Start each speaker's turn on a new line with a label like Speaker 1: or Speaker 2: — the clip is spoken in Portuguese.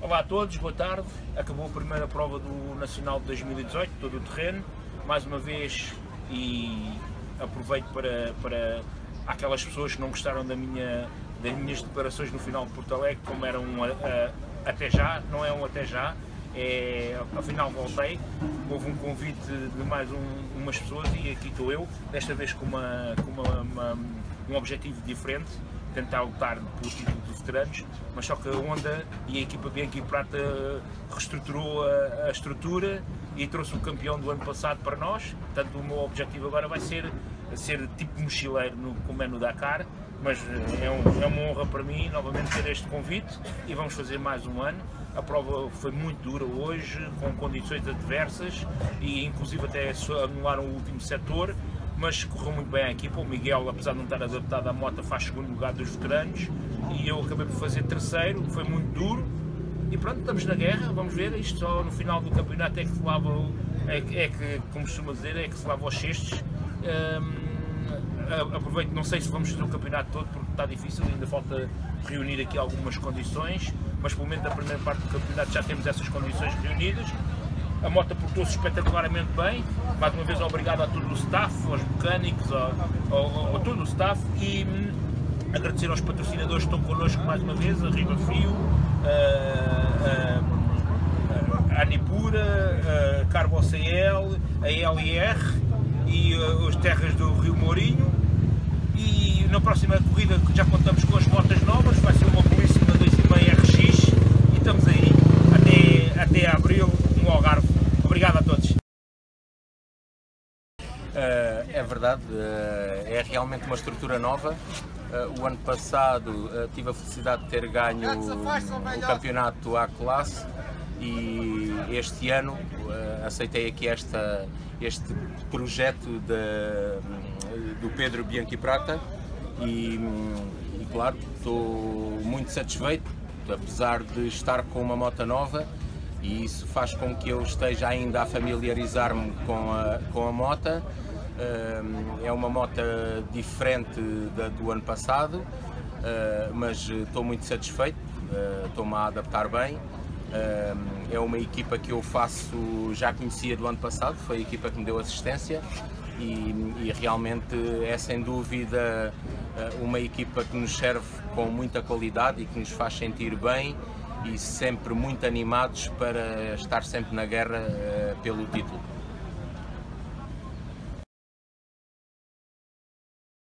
Speaker 1: Olá a todos, boa tarde. Acabou a primeira prova do Nacional de 2018, todo o terreno. Mais uma vez, e aproveito para aquelas pessoas que não gostaram das minhas declarações no final de Porto Alegre, como eram até já, não é um até já, afinal voltei. Houve um convite de mais umas pessoas e aqui estou eu, desta vez com um objetivo diferente, tentar lutar pelo título de veteranos, mas só que a Honda e a equipa Bianchi Prata reestruturou a estrutura e trouxe o campeão do ano passado para nós. Portanto, o meu objetivo agora vai ser tipo mochileiro, como é no Dakar, mas é uma honra para mim novamente ter este convite e vamos fazer mais um ano. A prova foi muito dura hoje, com condições adversas e inclusive até anularam o último setor, mas correu muito bem a equipa. O Miguel, apesar de não estar adaptado à moto, faz segundo lugar dos veteranos e eu acabei por fazer terceiro. Foi muito duro e pronto, estamos na guerra, vamos ver. Isto só no final do campeonato é que se lava, como costuma dizer, é que se lava os cestos. Aproveito, não sei se vamos fazer o campeonato todo porque está difícil, ainda falta reunir aqui algumas condições, mas pelo menos na primeira parte do campeonato já temos essas condições reunidas. A moto portou-se espetacularmente bem, mais uma vez obrigado a todo o staff, aos mecânicos, a todo o staff, e agradecer aos patrocinadores que estão connosco mais uma vez, a Riva Fio, a Anipura, a Carbo CL, a LIR e as terras do Rio Mourinho. E na próxima corrida já contamos com as motas novas, vai ser uma belíssima 2,5 RX e estamos aí até abril no Algarve. Obrigado a todos.
Speaker 2: É verdade, é realmente uma estrutura nova. O ano passado tive a felicidade de ter ganho o campeonato A classe e este ano aceitei aqui este projeto do Pedro Bianchi Prata e claro, estou muito satisfeito, apesar de estar com uma moto nova, e isso faz com que eu esteja ainda a familiarizar-me com a moto. É uma moto diferente do ano passado, mas estou muito satisfeito, estou-me a adaptar bem. É uma equipa que eu já conhecia do ano passado, foi a equipa que me deu assistência e realmente é sem dúvida uma equipa que nos serve com muita qualidade e que nos faz sentir bem e sempre muito animados para estar sempre na guerra pelo título.